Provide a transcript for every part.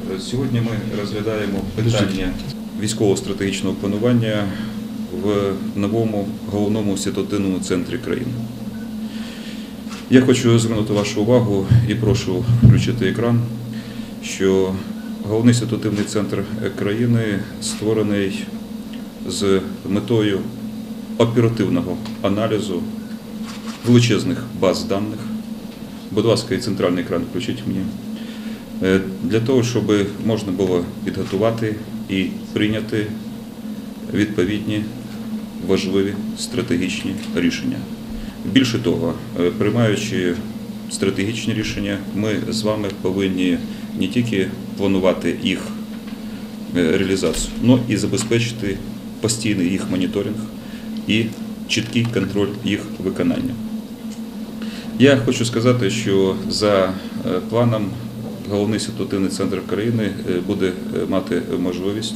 Сьогодні ми розглядаємо питання військово-стратегічного планування в новому головному ситуативному центрі країни. Я хочу звернути вашу увагу і прошу включити екран, що головний ситуативний центр країни створений з метою оперативного аналізу величезних баз даних. Будь ласка, і центральний екран включіть мені. Для того, щоб можна було підготувати і прийняти відповідні важливі стратегічні рішення. Більше того, приймаючи стратегічні рішення, ми з вами повинні не тільки планувати їх реалізацію, але і забезпечити постійний їх моніторинг і чіткий контроль їх виконання. Я хочу сказати, що за планом головний ситуативний центр країни буде мати можливість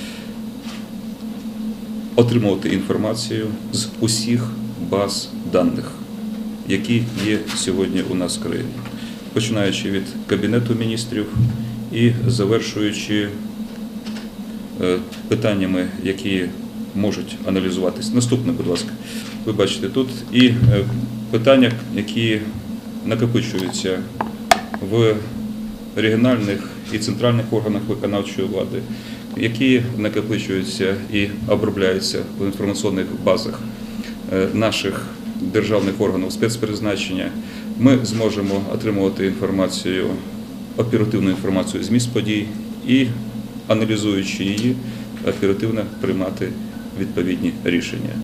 отримувати інформацію з усіх баз даних, які є сьогодні у нас в країні, починаючи від Кабінету міністрів і завершуючи питаннями, які можуть аналізуватись. Наступне, будь ласка, ви бачите тут і питання, які накопичуються в регіональних і центральних органах виконавчої влади, які накопичуються і обробляються в інформаційних базах наших державних органів спецпризначення. Ми зможемо отримувати інформацію, оперативну інформацію з місць подій і, аналізуючи її, оперативно приймати відповідні рішення.